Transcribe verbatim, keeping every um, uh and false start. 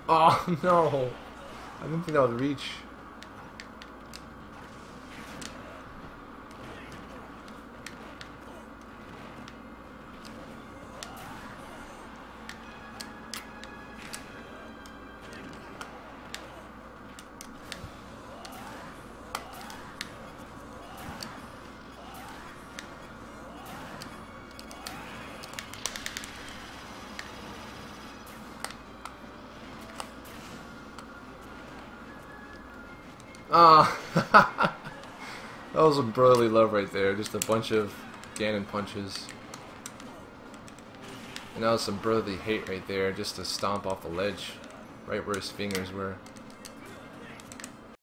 Oh no! I didn't think that would reach. Ah, that was a brotherly love right there. Just a bunch of Ganon punches. And that was some brotherly hate right there, just to stomp off the ledge, right where his fingers were.